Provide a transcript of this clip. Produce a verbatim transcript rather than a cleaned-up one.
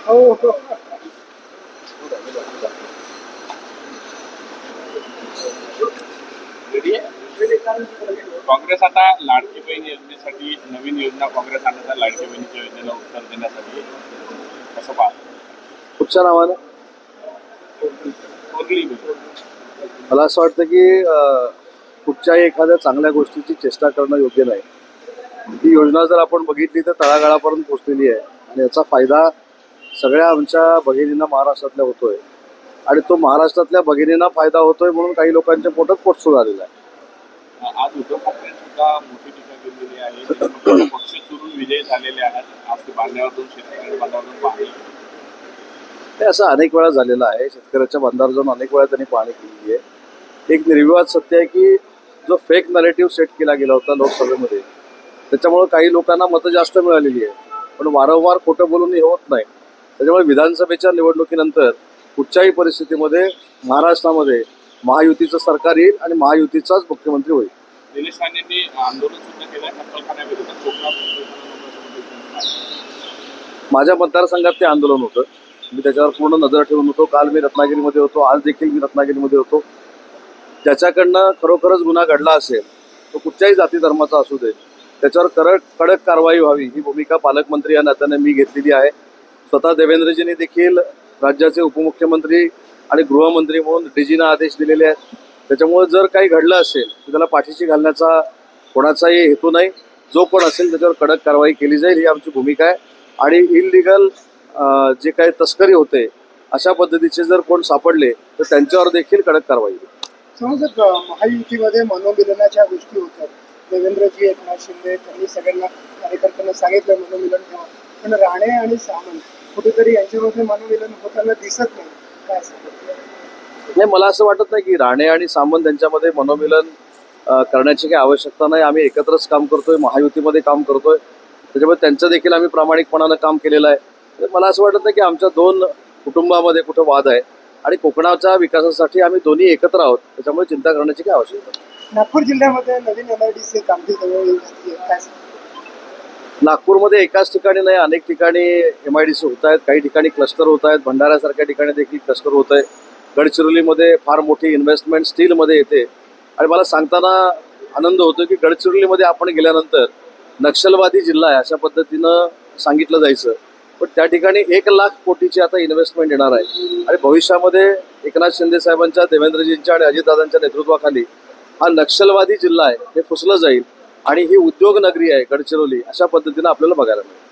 हो हो. काँग्रेस आता लाडकी बहीण योजनेसाठी नवीन योजना काँग्रेस आणत आहे. लाडकी बहिणीच्या योजनेला उत्तर देण्यासाठी कसं पाहतो? कुठच्या नावानं? मला असं वाटतं की कुठच्याही एखाद्या चांगल्या गोष्टीची चेष्टा करणं योग्य नाही. ही योजना जर आपण बघितली तर तळागाळापर्यंत पोहोचलेली आहे आणि याचा फायदा सगळ्या आमच्या भगिनींना महाराष्ट्रातल्या होतोय आणि तो महाराष्ट्रातल्या भगिनींना फायदा होतोय म्हणून काही लोकांच्या पोटात पोटसूळ आलेला आहे. आज उद्धव ठाकरे सुद्धा मोठी टीका केलेली आहे. पक्ष चुरून विजयी झालेले आहेत. आज ते बांधावरून शेतकऱ्यांच्या बांधावरून पाहणी हे असं अनेक वेळा झालेलं आहे. शेतकऱ्याच्या बांधावर जाऊन अनेक वेळा त्यांनी पाहणी केलेली आहे. एक निर्विवाद सत्य आहे की जो फेक नरेटिव्ह सेट केला गेला होता लोकसभेमध्ये त्याच्यामुळे काही लोकांना मतं जास्त मिळालेली आहे, पण वारंवार खोटं बोलून हे होत नाही. त्याच्यामुळे विधानसभेच्या निवडणुकीनंतर कुठच्याही परिस्थितीमध्ये महाराष्ट्रामध्ये महायुतीचं सरकार येईल आणि महायुतीचाच मुख्यमंत्री होईल. निलेश राणेंनी आंदोलन सुद्धा केलं कत्तलखान्याविरोधात. माझ्या मतदारसंघात ते आंदोलन होतं. मी त्याच्यावर पूर्ण नजर ठेवून होतो. काल मी रत्नागिरीमध्ये होतो, आज देखील मी रत्नागिरीमध्ये होतो. ज्याच्याकडनं खरोखरच गुन्हा घडला असेल तो कुठच्याही जाती धर्माचा असू दे त्याच्यावर कडक कडक कारवाई व्हावी ही भूमिका पालकमंत्री या नात्याने मी घेतलेली आहे. स्वतः देवेंद्रजींनी देखील राज्याचे उपमुख्यमंत्री आणि गृहमंत्री म्हणून डीजीना आदेश दिलेले आहेत. त्याच्यामुळे जर काही घडलं असेल तर त्याला पाठीशी घालण्याचा कोणाचाही हेतू नाही. जो कोण असेल त्याच्यावर कडक कारवाई केली जाईल ही आमची भूमिका आहे. आणि इलिगल जे काही तस्करी होते अशा पद्धतीचे जर कोण सापडले तर त्यांच्यावर देखील कडक कारवाई होईल. समजत महायुतीमध्ये मनोमिलनाच्या गोष्टी होतात. देवेंद्रजी एकनाथ शिंदे त्यांनी सगळ्यांना कार्यकर्त्यांना सांगितलं मनोमिलन ठेवा, पण राणे आणि सामंत कुठेतरी यांच्यामध्ये मनोमिलन होताना दिसत नाही. काय नाही, मला असं वाटत नाही की राणे आणि सामंत यांच्यामध्ये मनोमिलन करण्याची काही आवश्यकता नाही. आम्ही एकत्रच काम करतोय, महायुतीमध्ये काम करतोय. त्याच्यामुळे त्यांचं देखील आम्ही प्रामाणिकपणानं काम केलेलं आहे. मला असं वाटत नाही की आमच्या दोन कुटुंबामध्ये कुठं वाद आहे आणि कोकणाच्या विकासासाठी आम्ही दोन्ही एकत्र आहोत. त्याच्यामुळे चिंता करण्याची काही आवश्यकता नाही. नागपूर जिल्ह्यामध्ये नवीन एम आय डी सी कामगिरी काय? नागपूरमध्ये एकाच ठिकाणी नाही, अनेक ठिकाणी एम आय डी सी होत आहेत. काही ठिकाणी क्लस्टर होत आहेत. भंडाऱ्यासारख्या ठिकाणी देखील क्लस्टर होत आहे. गडचिरोलीमध्ये फार मोठी इन्व्हेस्टमेंट स्टीलमध्ये येते आणि मला सांगताना आनंद होतो की गडचिरोलीमध्ये आपण गेल्यानंतर नक्षलवादी जिल्हा आहे अशा पद्धतीनं सांगितलं जायचं, पण त्या ठिकाणी एक लाख कोटीची आता इन्व्हेस्टमेंट येणार आहे आणि भविष्यामध्ये एकनाथ शिंदे साहेबांच्या, देवेंद्रजींच्या आणि अजितदादांच्या नेतृत्वाखाली हा नक्षलवादी जिल्हा आहे हे फुसलं जाईल आणि ही उद्योग नगरी आहे गडचिरोली अशा पद्धतीनं आपल्याला बघायला मिळेल.